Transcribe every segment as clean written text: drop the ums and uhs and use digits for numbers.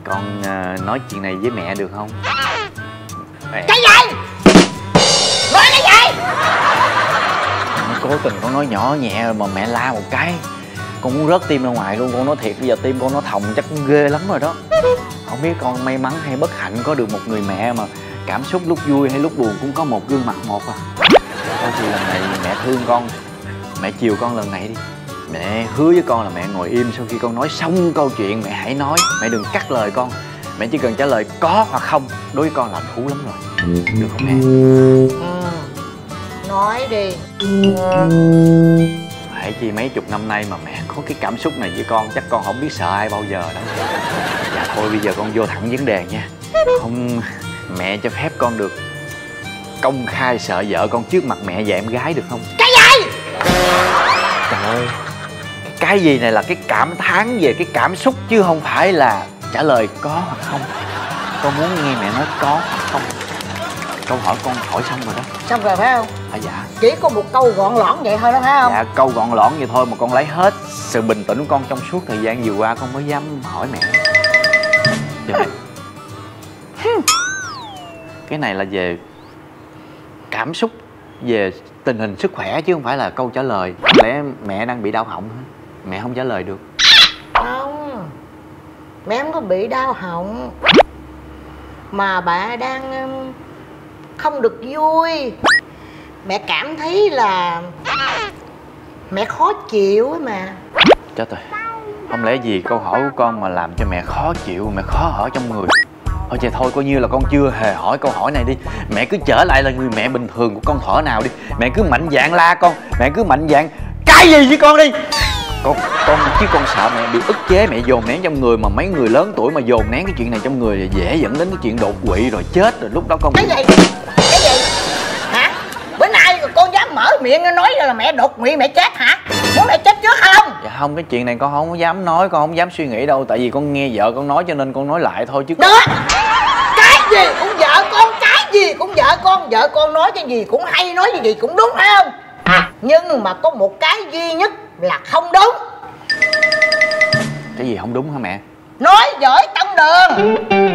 Con nói chuyện này với mẹ được không? Cái gì? Nói cái gì? Cố tình con nói nhỏ nhẹ mà mẹ la một cái con muốn rớt tim ra ngoài luôn. Con nói thiệt, bây giờ tim con nó thòng chắc cũng ghê lắm rồi đó. Không biết con may mắn hay bất hạnh có được một người mẹ mà cảm xúc lúc vui hay lúc buồn cũng có một gương mặt một à. Thôi thì lần này mẹ thương con, mẹ chiều con lần này đi. Mẹ hứa với con là mẹ ngồi im sau khi con nói xong câu chuyện mẹ hãy nói. Mẹ đừng cắt lời con. Mẹ chỉ cần trả lời có hoặc không. Đối với con là thú lắm rồi. Được không mẹ? Nói đi. Phải chi mấy chục năm nay mà mẹ có cái cảm xúc này với con, chắc con không biết sợ ai bao giờ đâu. Dạ thôi bây giờ con vô thẳng vấn đề nha. Không, mẹ cho phép con được công khai sợ vợ con trước mặt mẹ và em gái được không? Cái gì? Trời ơi, cái gì này là cái cảm thán về cái cảm xúc chứ không phải là trả lời có hoặc không. Con muốn nghe mẹ nói có hoặc không. Câu hỏi con hỏi xong rồi đó. Xong rồi phải không? Dạ. Chỉ có một câu gọn lõn vậy thôi đó phải không? Dạ, câu gọn lõn vậy thôi mà con lấy hết sự bình tĩnh của con trong suốt thời gian vừa qua con mới dám hỏi mẹ. Dạ. Cái này là về cảm xúc, về tình hình sức khỏe chứ không phải là câu trả lời. Có lẽ mẹ đang bị đau họng hả? Mẹ không trả lời được. Không, mẹ không có bị đau họng, mà bà đang không được vui. Mẹ cảm thấy là mẹ khó chịu ấy mà. Chết rồi, không lẽ vì câu hỏi của con mà làm cho mẹ khó chịu, mẹ khó ở trong người. Thôi vậy thôi, coi như là con chưa hề hỏi câu hỏi này đi. Mẹ cứ trở lại là người mẹ bình thường của con thỏ nào đi. Mẹ cứ mạnh dạn la con, mẹ cứ mạnh dạn cái gì với con đi. Con chứ con sợ mẹ bị ức chế, mẹ dồn nén trong người. Mà mấy người lớn tuổi mà dồn nén cái chuyện này trong người là dễ dẫn đến cái chuyện đột quỵ rồi chết rồi lúc đó con. Cái gì? Cái gì? Hả? Bữa nay con dám mở miệng nói là mẹ đột quỵ mẹ chết hả? Muốn mẹ chết trước hay không? Dạ không, cái chuyện này con không dám nói, con không dám suy nghĩ đâu. Tại vì con nghe vợ con nói cho nên con nói lại thôi chứ. Đó! Cái gì cũng vợ con, cái gì cũng vợ con. Vợ con nói cái gì cũng hay, nói cái gì cũng đúng phải không? Nhưng mà có một cái duy nhất là không đúng. Cái gì không đúng hả mẹ? Nói giỏi tông đường.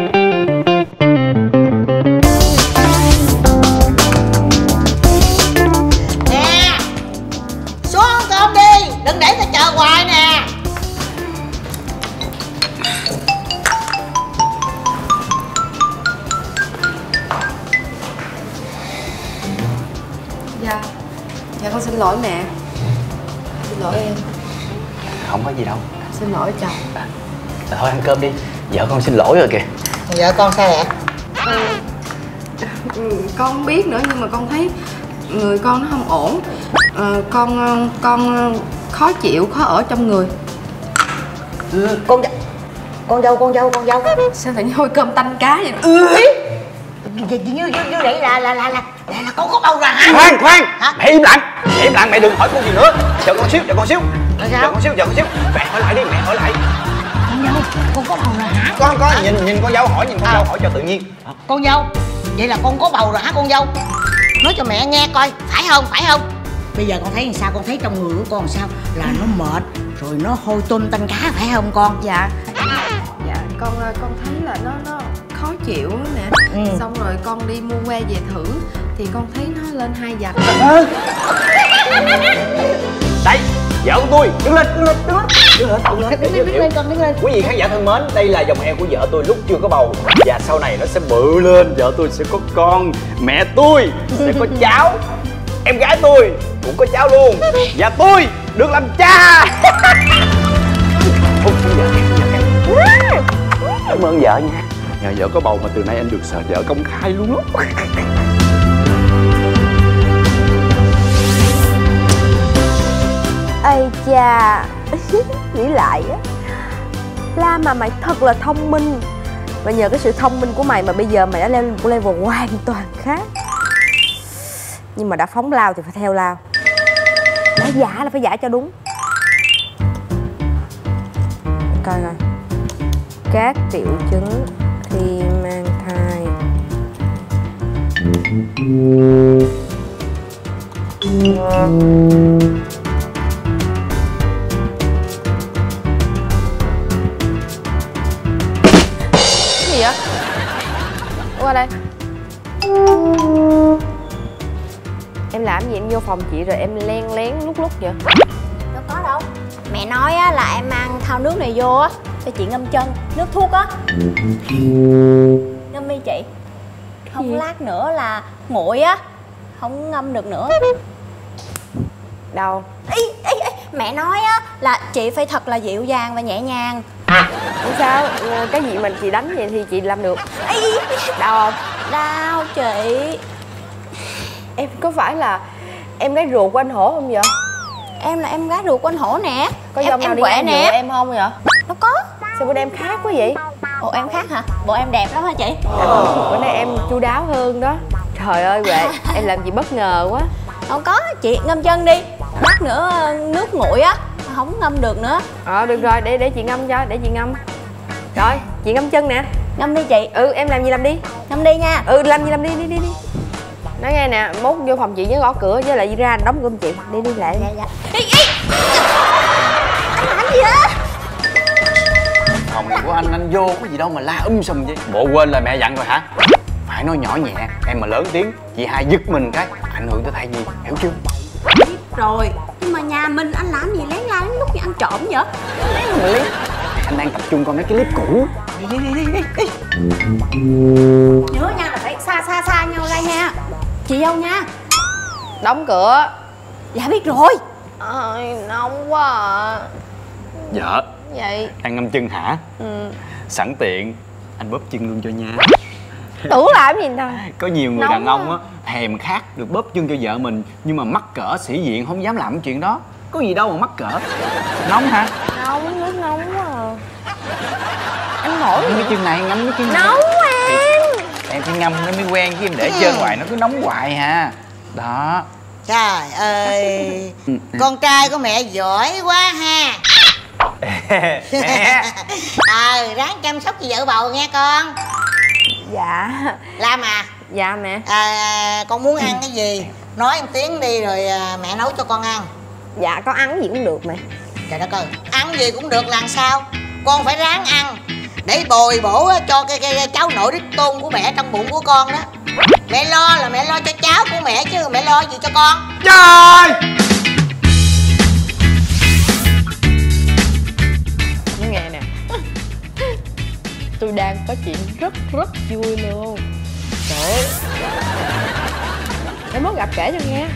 Nè, xuống ăn cơm đi, đừng để ta chờ hoài nè. Dạ. Dạ con xin lỗi mẹ. Xin lỗi em. Không có gì đâu. Xin lỗi chồng. Thôi ăn cơm đi, vợ con xin lỗi rồi kìa. Vợ con sao vậy? Con không biết nữa nhưng mà con thấy người con nó không ổn. Con khó chịu, khó ở trong người. Con dâu. Sao tự nhiên hôi cơm tanh cá vậy? Như vậy là con có bầu rồi hả? Khoan mẹ im lặng, mẹ đừng hỏi con gì nữa. Chờ con xíu. Sao? Chờ con xíu. Mẹ hỏi lại đi, mẹ hỏi lại. Con dâu, con có bầu rồi hả? Có nhìn con dâu hỏi, dâu hỏi cho tự nhiên. Con dâu, vậy là con có bầu rồi hả con dâu? Nói cho mẹ nghe coi, phải không? Bây giờ con thấy làm sao? Con thấy trong người của con làm sao? Là nó mệt, rồi nó hôi tôm tanh cá phải không con? Dạ con thấy là nó khó chịu á mẹ. Xong rồi con đi mua que về thử thì con thấy nó lên 2 vạch. Đây, vợ của tôi, đứng lên. Đứng lên. Quý vị khán giả thân mến, đây là dòng eo của vợ tôi lúc chưa có bầu. Và sau này nó sẽ bự lên, vợ tôi sẽ có con, mẹ tôi sẽ có cháu, em gái tôi cũng có cháu luôn. Và tôi được làm cha. Cảm ơn vợ nha. Nhờ vợ có bầu mà từ nay anh được sợ vợ công khai luôn đó. Ây cha, nghĩ lại á, La mà mày thật là thông minh. Và nhờ cái sự thông minh của mày mà bây giờ mày đã lên một level hoàn toàn khác. Nhưng mà đã phóng lao thì phải theo lao. Đã giả là phải giả cho đúng. Coi coi các triệu chứng khi mang thai. đây. Em làm gì em vô phòng chị rồi em len lén lúc vậy? Đâu có đâu. Mẹ nói á, là em mang thau nước này vô á cho chị ngâm chân, nước thuốc á. Ngâm đi chị. Không lát nữa là nguội á, không ngâm được nữa. Đâu? Mẹ nói á là chị phải thật là dịu dàng và nhẹ nhàng. Không sao, cái gì mà chị đánh vậy thì chị làm được. Đau không? Đau chị. Em có phải là em gái ruột của anh Hổ không vậy? Em là em gái ruột của anh Hổ nè. Có dòng nào đi quẹ ăn nè. dựa em không vậy? Đâu có. Sao bữa nay em khác quá vậy? Bộ em khác hả? Bộ em đẹp lắm hả chị? Bữa nay em chu đáo hơn đó. Trời ơi Huệ, em làm gì bất ngờ quá. Không có, chị ngâm chân đi. Lát nữa nước nguội á, không ngâm được nữa. Được rồi, để chị ngâm cho, để chị ngâm. Rồi, chị ngâm chân nè. Ngâm đi chị. Em làm gì làm đi. Ngâm đi nha. Làm gì làm đi. Nói nghe nè, mốt vô phòng chị nhớ gõ cửa với lại ra đóng cửa chị. Đi lại. Dạ. Anh làm gì á? Phòng này của anh vô có gì đâu mà la sùm vậy. Bộ quên lời mẹ dặn rồi hả? Phải nói nhỏ nhẹ, em mà lớn tiếng chị hai giật mình cái ảnh hưởng tới thai nhi, hiểu chưa? Biết rồi, nhưng mà nhà mình anh làm gì lén la lén lút như ăn trộm vậy? Anh đang tập trung coi mấy cái clip cũ. Đi. Nhớ nha là phải xa nhau ra nha. Chị dâu nha. Đóng cửa. Dạ biết rồi. Nóng quá à. Vợ Vậy đang ngâm chân hả? Sẵn tiện anh bóp chân luôn cho nha. tưởng làm gì đâu. Có nhiều người Nóng đàn ông à. á thèm khát được bóp chân cho vợ mình, nhưng mà mắc cỡ sĩ diện không dám làm cái chuyện đó. Có gì đâu mà mắc cỡ. Nóng hả? Nóng, nước nóng quá à. Anh nổi Ngâm cái chân này, ngâm cái chân này. nóng em. Em phải ngâm nó mới quen chứ em để chân ngoài nó cứ nóng hoài ha. Đó. Trời ơi, con trai của mẹ giỏi quá ha. Mẹ. Ráng chăm sóc cho vợ bầu nghe con. Dạ. Lam à. Dạ mẹ. Con muốn ăn cái gì nói em tiếng đi rồi mẹ nấu cho con ăn. Dạ con ăn gì cũng được mẹ. Trời đất ơi, ăn gì cũng được là sao? Con phải ráng ăn để bồi bổ cho cái cháu nội đích tôn của mẹ trong bụng của con đó. Mẹ lo là mẹ lo cho cháu của mẹ chứ mẹ lo gì cho con. Trời. Nói nghe nè. Tôi đang có chuyện rất vui luôn. Trời ơi. Em muốn gặp kể cho nghe.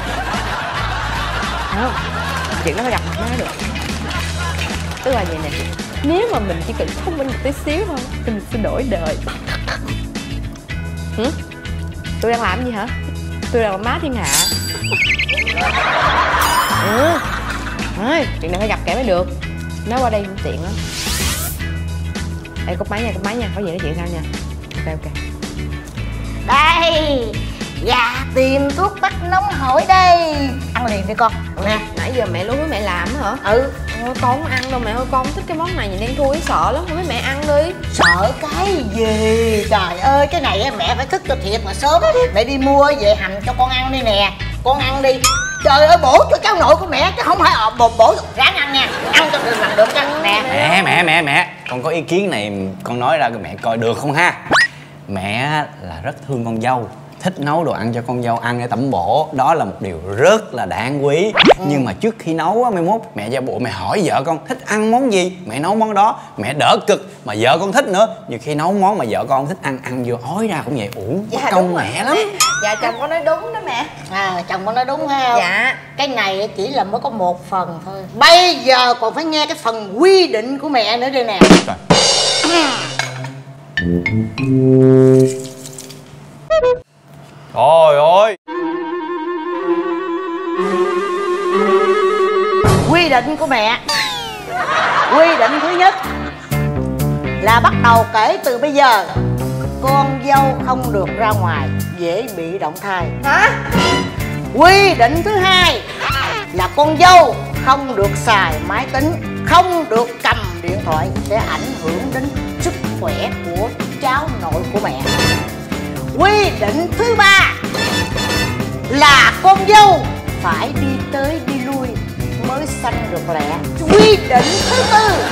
Không, chuyện đó phải gặp mặt nó được. Tức là vậy nè, nếu mà mình chỉ cần thông minh một tí xíu thôi thì mình sẽ đổi đời. Tôi đang làm gì hả? Tôi đang làm má thiên hạ. Thôi, chuyện này phải gặp kẻ mới được. Nói qua đây cũng tiện lắm. Ê, cúp máy nha, có gì nói chuyện sau nha. Ok. Đây, dạ tìm thuốc bắc nóng hổi đây. Ăn liền đi con nè. Nãy giờ mẹ lú với mẹ làm hả? Ôi, con không ăn đâu mẹ ơi, con không thích cái món này, nhìn đen thui sợ lắm, không biết mẹ ăn đi. sợ cái gì? Trời ơi, cái này mẹ phải thức cho thiệt mà sớm. Mẹ đi mua về hầm cho con ăn đi nè. Con ăn đi. Trời ơi, bổ cho cháu nội của mẹ chứ không phải bổ ráng ăn nha. Ăn cho được làm được cho nè. Mẹ, con có ý kiến này con nói ra mẹ coi được không ha? Mẹ là rất thương con dâu, thích nấu đồ ăn cho con dâu ăn để tẩm bổ, đó là một điều rất là đáng quý. Nhưng mà trước khi nấu á, mai mốt mẹ giả bộ mẹ hỏi vợ con thích ăn món gì, mẹ nấu món đó, mẹ đỡ cực. Mà vợ con thích nữa, nhiều khi nấu món mà vợ con thích ăn vô ói ra cũng vậy, mất công mẹ lắm. Dạ chồng con nói đúng đó mẹ. Chồng con nói đúng không? Dạ. Cái này chỉ là mới có một phần thôi. Bây giờ còn phải nghe cái phần quy định của mẹ nữa đây nè. Trời ơi. Quy định của mẹ. Quy định thứ nhất là bắt đầu kể từ bây giờ con dâu không được ra ngoài, dễ bị động thai. Hả? Quy định thứ hai là con dâu không được xài máy tính, không được cầm điện thoại, sẽ ảnh hưởng đến sức khỏe của cháu nội của mẹ. Quy định thứ ba là con dâu phải đi tới đi lui mới sanh được lẹ. Quy định thứ tư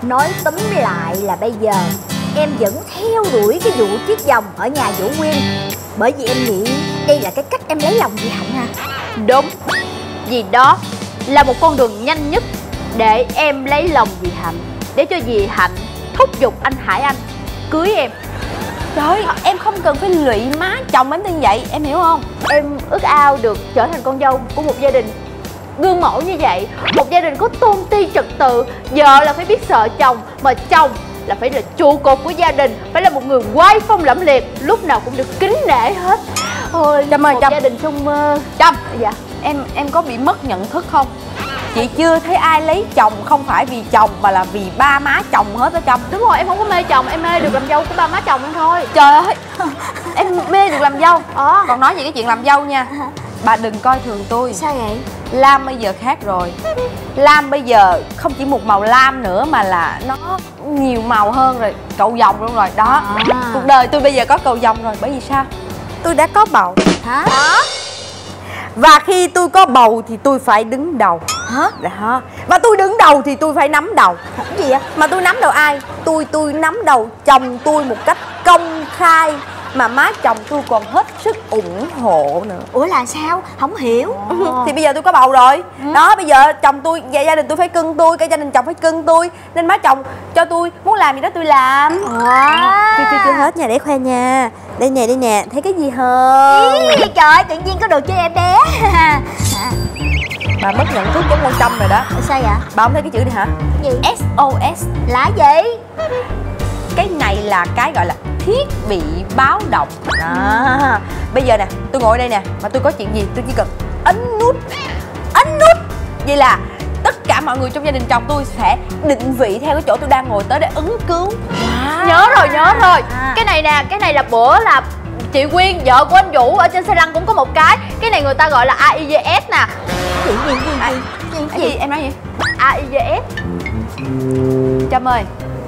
Nói túm lại là bây giờ em vẫn theo đuổi cái vụ chiếc vòng ở nhà Vũ Nguyên, bởi vì em nghĩ đây là cái cách em lấy lòng chị Hạnh à. Đúng, vì đó là một con đường nhanh nhất để em lấy lòng dì Hạnh, để cho dì Hạnh thúc giục anh Hải Anh cưới em. Trời ơi, em không cần phải lụy má chồng em như vậy, em hiểu không? Em ước ao được trở thành con dâu của một gia đình gương mẫu như vậy, một gia đình có tôn ti trật tự. Vợ là phải biết sợ chồng, mà chồng là phải là trụ cột của gia đình, phải là một người oai phong lẫm liệt, lúc nào cũng được kính nể hết. Ôi, Trâm ơi, Trâm, gia đình trong mơ. Trâm, dạ, em có bị mất nhận thức không? Chị chưa thấy ai lấy chồng không phải vì chồng mà là vì ba má chồng hết á Trâm. Đúng rồi, em không có mê chồng, em mê được làm dâu của ba má chồng em thôi. Trời ơi, em mê được làm dâu. Còn nói về cái chuyện làm dâu nha, bà đừng coi thường tôi. Sao vậy? Lam bây giờ khác rồi. Lam bây giờ không chỉ một màu lam nữa mà là nó nhiều màu hơn rồi, cầu vồng luôn rồi đó. Cuộc đời tôi bây giờ có cầu vồng rồi, bởi vì sao? Tôi đã có bầu. Hả? Và khi tôi có bầu thì tôi phải đứng đầu. Hả? Đó. Và tôi đứng đầu thì tôi phải nắm đầu. Cái gì vậy? Mà tôi nắm đầu ai? Tôi nắm đầu chồng tôi một cách công khai, mà má chồng tôi còn hết sức ủng hộ nữa. Ủa là sao? Không hiểu. Thì bây giờ tôi có bầu rồi. Đó, bây giờ chồng tôi, gia đình tôi phải cưng tôi, cái gia đình chồng phải cưng tôi, nên má chồng cho tôi muốn làm gì đó tôi làm. Chưa hết nha, để khoe nha. Đây nè, thấy cái gì không? Ý, trời ơi, tự nhiên có đồ chơi em bé. Bà mất nhận thức giống con Trâm rồi đó. Sao vậy? Bà không thấy cái chữ này hả? Gì? SOS. Là gì? Cái này là cái gọi là thiết bị báo động đó. Bây giờ nè, tôi ngồi đây nè, mà tôi có chuyện gì tôi chỉ cần ấn nút. Vậy là tất cả mọi người trong gia đình chồng tôi sẽ định vị theo cái chỗ tôi đang ngồi tới để ứng cứu. Nhớ rồi. Cái này nè, cái này là bữa là chị Quyên, vợ của anh Vũ ở trên xe lăn cũng có một cái. Cái này người ta gọi là AIVS nè. Gì? Em nói gì? AIVS. Trâm ơi,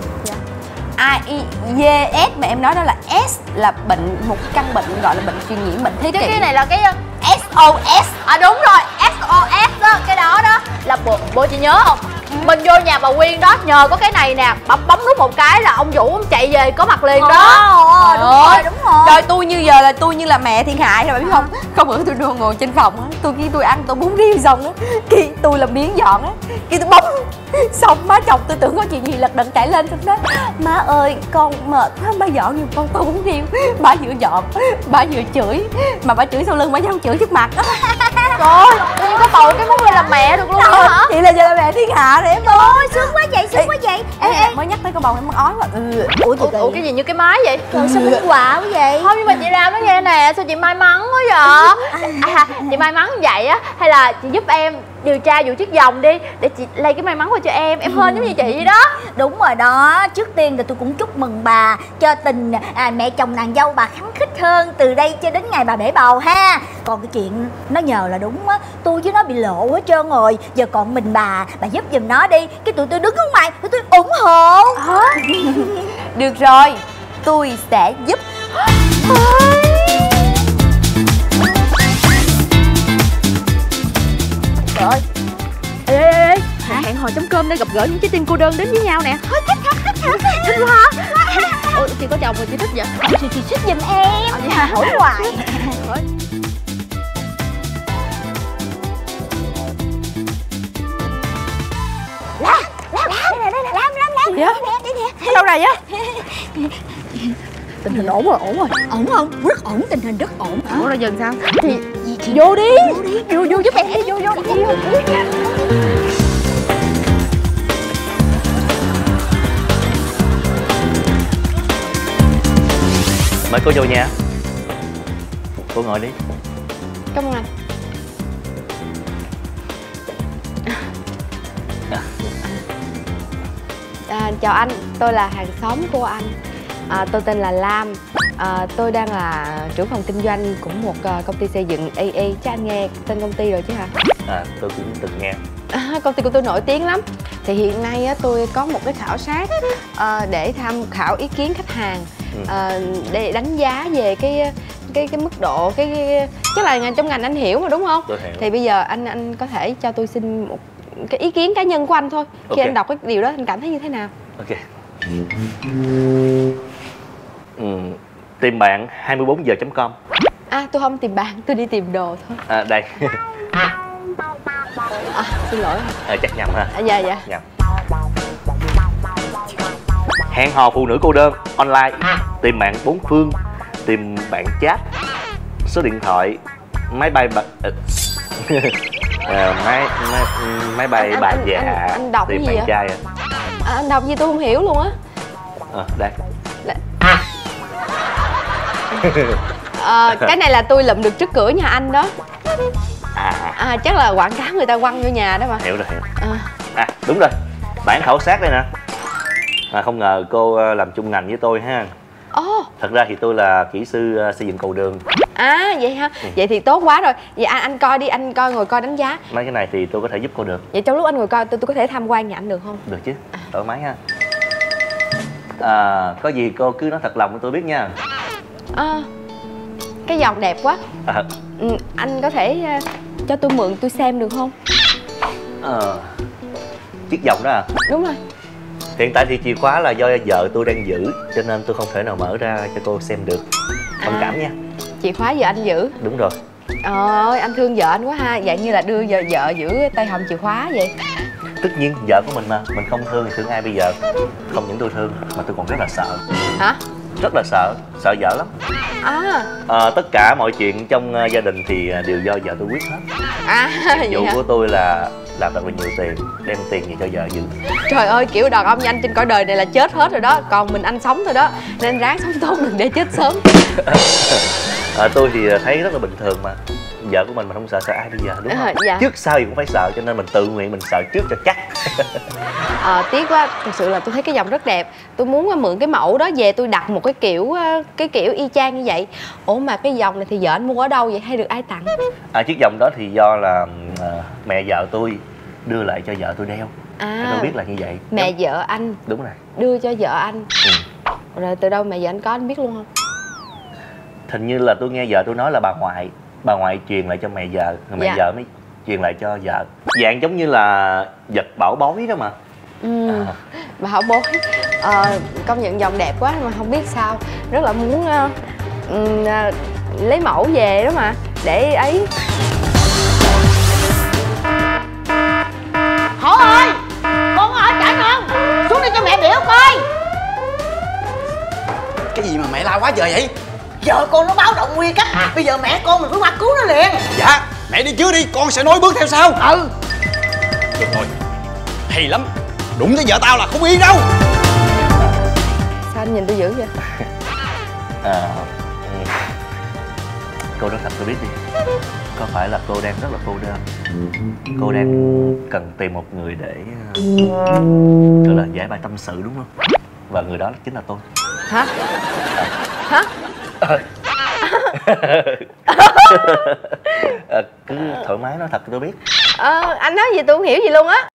AIVS mà em nói đó là S là bệnh, một căn bệnh gọi là bệnh truyền nhiễm, bệnh thế kỷ. Cái này là cái SOS. Đúng rồi, SOS đó, cái đó là bộ chị nhớ không? Mình vô nhà bà Quyên đó, nhờ có cái này nè, bà bấm nút một cái là ông Vũ ông chạy về có mặt liền đó. Đúng rồi. Trời, tôi như giờ là tôi như là mẹ thiên hại rồi, bà biết không? Không bữa tôi đưa ngồi trên phòng á, tôi ăn tôi bún riêu xong á, khi tôi làm miếng dọn á, khi tôi bấm xong má chồng tôi tưởng có chuyện gì lật đật chạy lên, xong nói má ơi con mệt quá, má dọn giùm con tô bún riêu. Bà vừa dọn, bà vừa chửi, mà bà chửi sau lưng bà dám chửi trước mặt. Trời, tôi có bầu cái muốn lên làm mẹ được luôn hả? Chị là giờ là mẹ thiên hạ rồi em ơi. Sướng quá vậy. Ê, mới nhắc tới con bầu em ói quá. Ủa cái gì như cái máy vậy? Trời sao muốn quà quá vậy? Không, nhưng mà chị làm nó nghe nè, sao chị may mắn quá vậy? Chị may mắn vậy á, hay là chị giúp em điều tra vụ chiếc vòng đi, để chị lây cái may mắn qua cho em hên giống như chị vậy đó. Đúng rồi đó, trước tiên thì tôi cũng chúc mừng bà cho tình mẹ chồng nàng dâu bà khắng khích hơn từ đây cho đến ngày bà bể bầu ha. Còn cái chuyện nó nhờ là đúng á, tôi với nó bị lộ hết trơn rồi, giờ còn mình bà giúp giùm nó đi, cái tụi tôi đứng ở ngoài, tụi tôi ủng hộ. Được rồi, tôi sẽ giúp. Trời ơi, ê, hẹn hò chấm cơm để gặp gỡ những trái tim cô đơn đến với nhau nè. Thích quá hả? Ủa, chị có chồng rồi chị thích vậy? Chị thích giùm em. Hỏi hoài. Làm đây nè. Đâu này á? Tình hình ổn rồi. Ổn không? Rất ổn, tình hình rất ổn. Ủa rồi dần sao? Thì vô đi. Vô giúp em đi, vô. Mời cô vô nhà. Cô ngồi đi. Cảm ơn anh. Chào anh, tôi là hàng xóm của anh. Tôi tên là Lam. Tôi đang là trưởng phòng kinh doanh của một công ty xây dựng AA. Chắc anh nghe tên công ty rồi chứ hả? Tôi cũng từng nghe. Công ty của tôi nổi tiếng lắm. Thì hiện nay tôi có một cái khảo sát để tham khảo ý kiến khách hàng, để đánh giá về cái mức độ chắc là trong ngành anh hiểu mà đúng không? Tôi hiểu. Thì bây giờ anh có thể cho tôi xin một cái ý kiến cá nhân của anh thôi. Khi anh đọc cái điều đó anh cảm thấy như thế nào? Ok. Tìm bạn 24giờ.com. À, tôi không tìm bạn, tôi đi tìm đồ thôi. À, đây. À, xin lỗi. Chắc nhầm ha. Dạ dạ. Nhầm. Hẹn hò phụ nữ cô đơn online. Tìm bạn 4 phương. Tìm bạn chat. Số điện thoại. Máy bay máy bay bà già. Anh đọc tìm cái gì bạn vậy? trai à? Anh đọc gì tôi không hiểu luôn á. Đây. Cái này là tôi lụm được trước cửa nhà anh đó. Chắc là quảng cáo người ta quăng vô nhà đó mà. Hiểu rồi, hiểu. Đúng rồi, bản khảo sát đây nè. Không ngờ cô làm chung ngành với tôi ha. Thật ra thì tôi là kỹ sư xây dựng cầu đường. Vậy ha. Vậy thì tốt quá rồi. Vậy anh coi đi, anh ngồi coi đánh giá. Mấy cái này thì tôi có thể giúp cô được. Vậy trong lúc anh ngồi coi tôi có thể tham quan nhà anh được không? Được chứ, thoải mái ha. Có gì cô cứ nói thật lòng cho tôi biết nha. Cái vòng đẹp quá. Anh có thể cho tôi mượn tôi xem được không? Chiếc vòng đó à? Đúng rồi. Hiện tại thì chìa khóa là do vợ tôi đang giữ, cho nên tôi không thể nào mở ra cho cô xem được. Thông cảm nha. Chìa khóa vợ anh giữ? Đúng rồi. Ôi, anh thương vợ anh quá ha. Vậy như là đưa vợ giữ tay hòm chìa khóa vậy. Tất nhiên vợ của mình mà, mình không thương thì thương ai bây giờ. Không những tôi thương mà tôi còn rất là sợ. Hả? Rất là sợ, sợ vợ lắm. Tất cả mọi chuyện trong gia đình thì đều do vợ tôi quyết hết. Nhiệm vụ của tôi là làm thật là nhiều tiền, đem tiền về cho vợ giữ. Trời ơi, kiểu đàn ông như anh trên cõi đời này là chết hết rồi đó. Còn mình anh sống thôi đó. Nên ráng sống tốt đừng để chết sớm. Tôi thì thấy rất là bình thường mà. Vợ của mình không sợ ai bây giờ, đúng không? Dạ. Trước sau gì cũng phải sợ, cho nên mình tự nguyện mình sợ trước cho chắc. Tiếc quá, thực sự là tôi thấy cái vòng rất đẹp. Tôi muốn mượn cái mẫu đó về tôi đặt một cái kiểu y chang như vậy. Ủa mà cái vòng này thì vợ anh mua ở đâu vậy, hay được ai tặng? Chiếc vòng đó thì do là mẹ vợ tôi đưa lại cho vợ tôi đeo. Tôi biết là như vậy. Mẹ vợ anh? Đúng rồi. Đưa cho vợ anh? Rồi từ đâu mẹ vợ anh có, anh biết luôn không? Hình như là tôi nghe vợ tôi nói là bà ngoại truyền lại cho mẹ vợ, rồi mẹ vợ mới truyền lại cho vợ. Dạng giống như là vật bảo bối đó mà. Bảo bối. Công nhận vòng đẹp quá mà không biết sao. Rất là muốn lấy mẫu về đó mà. Để ấy. Hổ ơi, con ở chạy không? Xuống đây cho mẹ biểu coi. Cái gì mà mẹ la quá trời vậy? Vợ con nó báo động nguy cấp. Bây giờ mẹ con mình phải qua cứu nó liền. Dạ, mẹ đi trước đi, con sẽ nối bước theo sau. Được rồi, hay lắm. Đụng tới vợ tao là không yên đâu. Sao anh nhìn tôi dữ vậy? Cô nói thật tôi biết đi. Có phải là cô đang rất là cô đơn? Cô đang cần tìm một người để gọi là giải bày tâm sự đúng không? Và người đó chính là tôi. Hả? Hả? Cứ thoải mái nói thật tôi biết. Anh nói gì tôi không hiểu gì luôn á.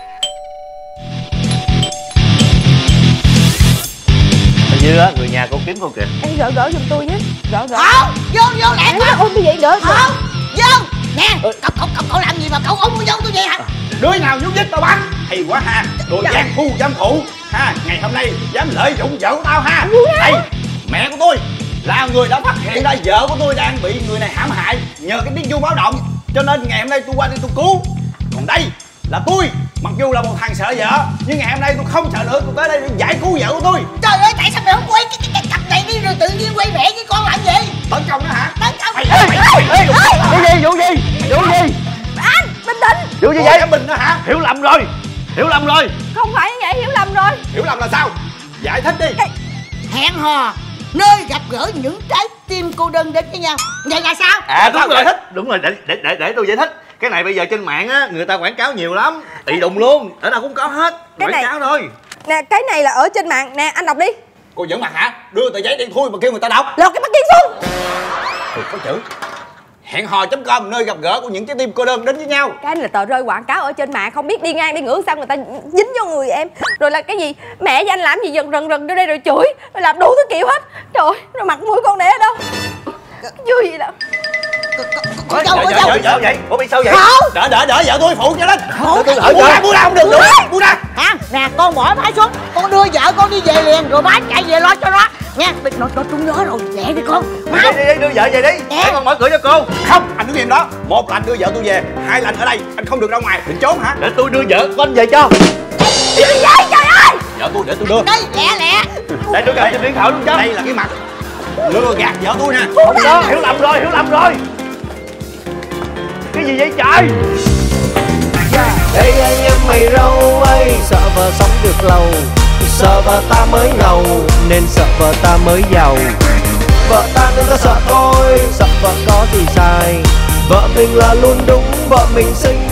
Hình như á người nhà cô kiếm cô kìa. Em gỡ giùm tôi nhé. Gỡ. Không, vô lẹ con. Ôi tôi vậy gỡ. Không, vô. Nè, cậu làm gì mà cậu ôm vô tôi vậy hả? Đứa nào nhúc nhích tao bắn. Hay quá ha, đồ giang phu dâm phụ ha. Ngày hôm nay dám lợi dụng vợ của tao ha. Đây, mẹ của tôi là người đã phát hiện ra vợ của tôi đang bị người này hãm hại nhờ cái tiếng chuông báo động, cho nên ngày hôm nay tôi qua đây tôi cứu. Còn đây là tôi, mặc dù là một thằng sợ vợ nhưng ngày hôm nay tôi không sợ nữa, tôi tới đây để giải cứu vợ của tôi. Trời ơi, tại sao mày không quay cái cặp này đi rồi tự nhiên quay mẹ với con làm gì? Tấn công nó hả? Tấn công. Vụ gì? Anh, bình tĩnh. Vụ gì vậy? Mình đó hả? Hiểu lầm rồi. Không phải như vậy, hiểu lầm rồi. Hiểu lầm là sao? Giải thích đi. Hẹn hò nơi gặp gỡ những trái tim cô đơn đến với nhau, vậy là sao? Đúng rồi, để tôi giải thích. Cái này bây giờ trên mạng á người ta quảng cáo nhiều lắm, ì đùng luôn, ở đâu cũng có hết. Quảng cáo thôi. Nè, cái này là ở trên mạng nè, anh đọc đi. Cô giỡn mặt hả? Đưa tờ giấy đen thui mà kêu người ta đọc. Lột cái mắt kiếng xuống. Có chữ hẹn hò.com, nơi gặp gỡ của những trái tim cô đơn đến với nhau. Cái này là tờ rơi quảng cáo ở trên mạng, không biết đi ngang đi ngửa sao người ta dính vô người em. Rồi là cái gì mẹ với anh làm gì rần vô đây rồi chửi, rồi làm đủ thứ kiểu hết. Trời ơi, rồi mặt mũi con để ở đâu? Vui gì đâu. Con dâu Dạ vậy? Ủa bị sao vậy? Không. Đỡ vợ tôi phụ cho lên. Buông ra không được, buông ra. À, nè con bỏ máy xuống, con đưa vợ con đi về liền rồi bác chạy về lo cho nó nha. Nó trúng nhớ rồi, nhẹ đi con. Mau. Đi đưa vợ về đi. Để con mở cửa cho cô. Không, anh đứng im đó. Một là anh đưa vợ tôi về, hai là anh ở đây, anh không được ra ngoài. Định trốn hả? Để tôi đưa vợ con về cho. Gì vậy trời ơi? Vợ tôi để tôi đưa. Đây lẹ. Đây tôi cầm trên điện thoại luôn chứ. Đây là cái mặt lừa gạt vợ tôi nè. Không có, hiểu lầm rồi. Cái gì vậy trời? Ê anh em mày râu ơi, sợ vợ sống được lâu, sợ vợ ta mới ngầu nên sợ vợ ta mới giàu. Vợ ta đừng có sợ tôi, sợ vợ có gì sai. Vợ mình là luôn đúng, vợ mình xinh